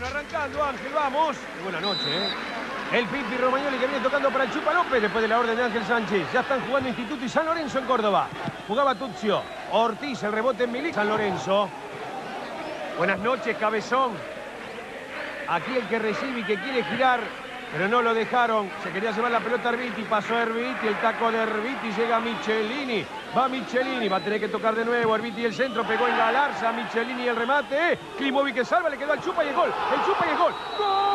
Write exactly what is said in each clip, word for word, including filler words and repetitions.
Bueno, arrancando, Ángel, vamos. Buena noche, ¿eh? El Pipi Romagnoli que viene tocando para el Chupa López después de la orden de Ángel Sánchez. Ya están jugando Instituto y San Lorenzo en Córdoba. Jugaba Tuzio. Ortiz, el rebote en Milik. San Lorenzo. Buenas noches, Cabezón. Aquí el que recibe y que quiere girar, pero no lo dejaron. Se quería llevar la pelota a Erviti. Pasó Erviti, el taco de Erviti. Llega Michelini. Va Michelini. Va a tener que tocar de nuevo. Erviti el centro. Pegó en Galarza. Michelini el remate. Klimovic que salva. Le quedó al Chupa y el gol. El Chupa y el gol. ¡Gol!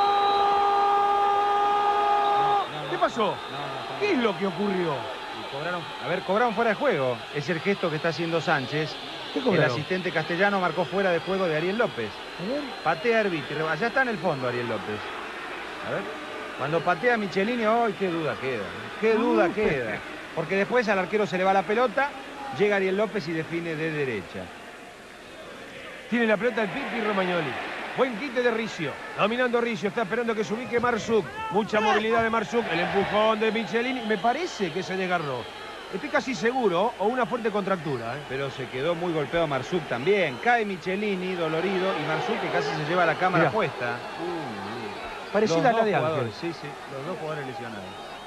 ¿Qué pasó? No, no, ¿Qué es lo que ocurrió? Y cobraron, a ver, cobraron fuera de juego. Es el gesto que está haciendo Sánchez. ¿Qué El cobraron? asistente castellano marcó fuera de juego de Ariel López. A ver. Patea Erviti. Allá está en el fondo Ariel López. A ver. Cuando patea Michelini, ¡ay, qué duda queda! ¡Qué duda Uh, queda! Porque después al arquero se le va la pelota, llega Ariel López y define de derecha. Tiene la pelota el Pipi Romagnoli. Buen quite de Ricio. Dominando Ricio. Está esperando que se ubique Marsuk. Mucha movilidad de Marsuk. El empujón de Michelini. Me parece que se desgarró. Estoy casi seguro. O una fuerte contractura. ¿eh? Pero se quedó muy golpeado Marsuk también. Cae Michelini, dolorido, y Marsuk que casi se lleva la cámara Mirá. puesta. Uh, Parecida Los a la dos de Ángel. jugadores, sí, sí, los dos jugadores lesionados.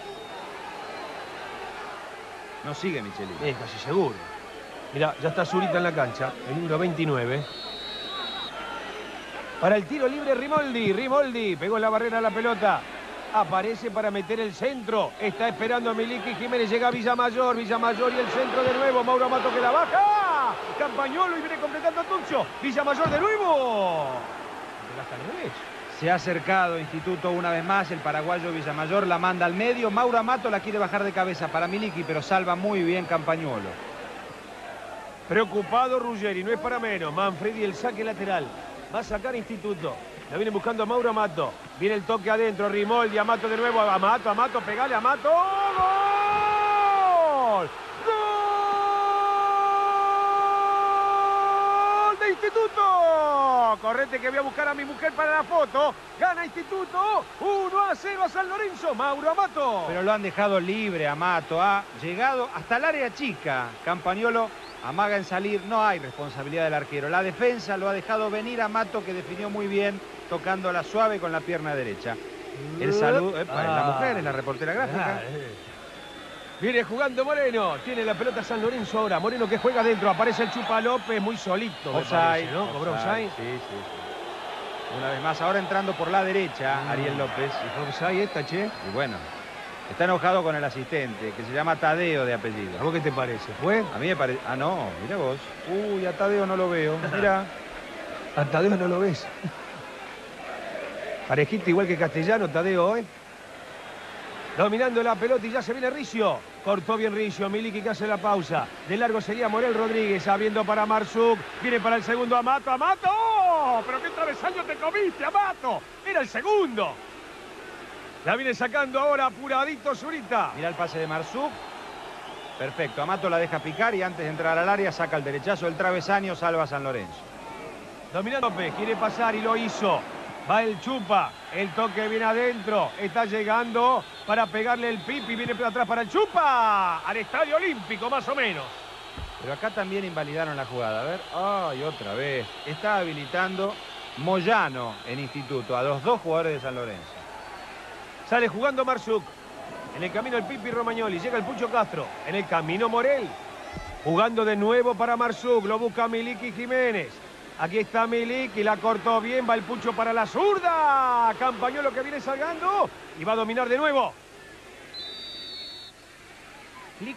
No sigue Michelini. Es casi seguro. Mirá, ya está Zurita en la cancha. El número veintinueve. Para el tiro libre Rimoldi. Rimoldi pegó en la barrera la pelota. Aparece para meter el centro. Está esperando a Miliki Jiménez. Llega Villamayor. Villamayor y el centro de nuevo. Mauro Amato que la baja. Campañolo y viene completando a Tuzio. Villamayor de nuevo. Pegaste al revés. Se ha acercado Instituto una vez más. El paraguayo Villamayor la manda al medio. Mauro Amato la quiere bajar de cabeza para Miliki, pero salva muy bien Campañolo. Preocupado Ruggeri. No es para menos. Manfredi el saque lateral. Va a sacar Instituto. La viene buscando a Mauro Amato. Viene el toque adentro. Rimoldi, Amato de nuevo. Amato, Amato, pegale, Amato. ¡Gol! ¡Gol de Instituto! Correte que voy a buscar a mi mujer para la foto. Gana Instituto. uno a cero a San Lorenzo. Mauro Amato. Pero lo han dejado libre Amato. Ha llegado hasta el área chica. Campañolo amaga en salir. No hay responsabilidad del arquero. La defensa lo ha dejado venir Amato, que definió muy bien, tocándola suave con la pierna derecha. El saludo. Epa, es la mujer, es la reportera gráfica. Ah, eh. Viene jugando Moreno. Tiene la pelota San Lorenzo ahora. Moreno que juega adentro. Aparece el Chupa López muy solito. Me Offside, parece, ¿no? ¿Cobró offside? Sí, sí, sí. Una vez más, ahora entrando por la derecha, Ariel López. ¿Y fue offside esta, che? Y bueno, está enojado con el asistente, que se llama Tadeo de apellido. ¿A vos qué te parece? ¿Fue? A mí me parece... Ah, no, mira vos. Uy, a Tadeo no lo veo. Mira. A Tadeo no lo ves. Parejito igual que Castellano, Tadeo, ¿eh? Dominando la pelota y ya se viene Ricio. Cortó bien Ricio. Miliki que hace la pausa. De largo sería Morel Rodríguez. Abriendo para Marsuk. Viene para el segundo Amato. ¡Amato! ¡Oh! ¡Pero qué travesaño te comiste, Amato! Era el segundo. La viene sacando ahora apuradito Zurita. Mira el pase de Marsuk. Perfecto. Amato la deja picar y antes de entrar al área saca el derechazo del travesaño, salva a San Lorenzo. Dominando López. Quiere pasar y lo hizo. Va el Chupa. El toque viene adentro. Está llegando para pegarle el Pipi. Viene para atrás para el Chupa. Al Estadio Olímpico, más o menos. Pero acá también invalidaron la jugada. A ver. Ay, otra vez. Está habilitando Moyano en Instituto a los dos jugadores de San Lorenzo. Sale jugando Marsuk. En el camino el Pipi Romagnoli. Llega el Pucho Castro. En el camino Morel. Jugando de nuevo para Marsuk. Lo busca Miliki Jiménez. Aquí está Miliki. La cortó bien. Va el Pucho para la zurda. Campañolo que viene salgando. Y va a dominar de nuevo. Clic.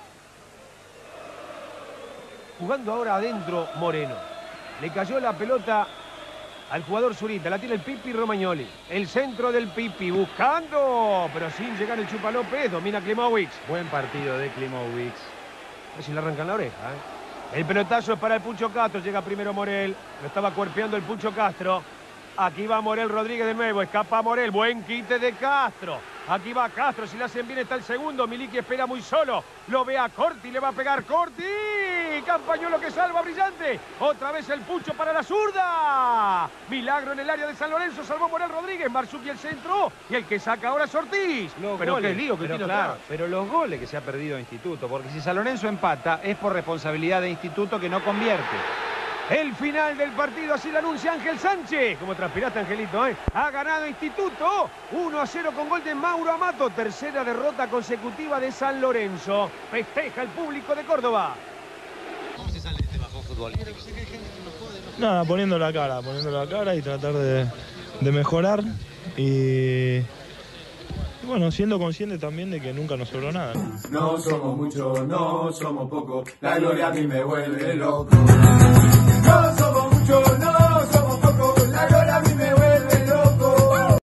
Jugando ahora adentro Moreno. Le cayó la pelota al jugador Zurita. La tiene el Pipi Romagnoli. El centro del Pipi. Buscando. Pero sin llegar el Chupa López. Domina Klimovic. Buen partido de Klimovic. A ver si le arrancan la oreja, ¿eh? El pelotazo es para el Pucho Castro. Llega primero Morel. Lo estaba cuerpeando el Pucho Castro. Aquí va Morel Rodríguez de nuevo. Escapa Morel. Buen quite de Castro. Aquí va Castro. Si le hacen bien está el segundo. Miliki espera muy solo. Lo ve a Corti. Le va a pegar Corti. Campañolo que salva brillante. Otra vez el Pucho para la zurda. Milagro en el área de San Lorenzo. Salvó Morel Rodríguez. Marzuki el centro. Y el que saca ahora es Ortiz. Los pero goles, qué lío que pero tiene claro, atrás. pero los goles que se ha perdido Instituto. Porque si San Lorenzo empata es por responsabilidad de Instituto que no convierte. El final del partido, así lo anuncia Ángel Sánchez. Como transpiraste, Angelito, ¿eh? Ha ganado Instituto. uno a cero con gol de Mauro Amato. Tercera derrota consecutiva de San Lorenzo. Festeja el público de Córdoba. ¿Cómo se sale de este bajón futbolístico? Nada, poniendo la cara, poniendo la cara y tratar de, de mejorar. Y, y bueno, siendo consciente también de que nunca nos sobró nada. No somos muchos, no somos pocos. La gloria a mí me vuelve loco. No somos muchos, no.